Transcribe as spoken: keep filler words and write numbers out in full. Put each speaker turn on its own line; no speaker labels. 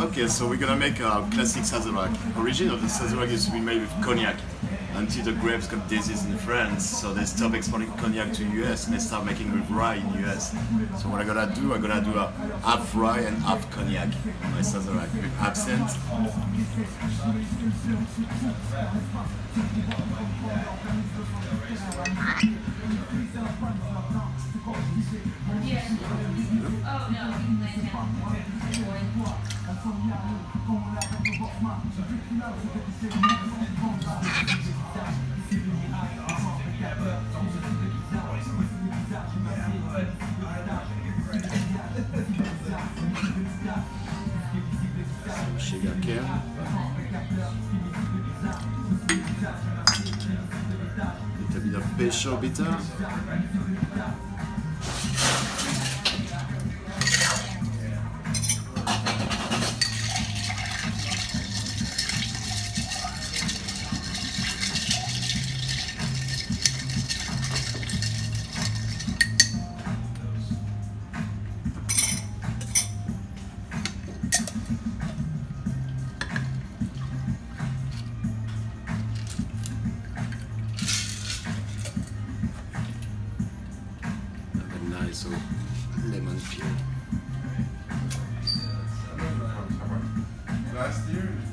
Okay, so we're gonna make a classic Sazerac. Origin of the Sazerac is to be made with cognac until the grapes got disease in France, so they stopped exporting cognac to U S and they start making with rye in U S. So what I'm gonna do, I'm gonna do a half rye and half cognac on my Sazerac with absinthe.
Oh no.
Sugar cane. Little bit of pecho bitter. So lemon peel.
Last year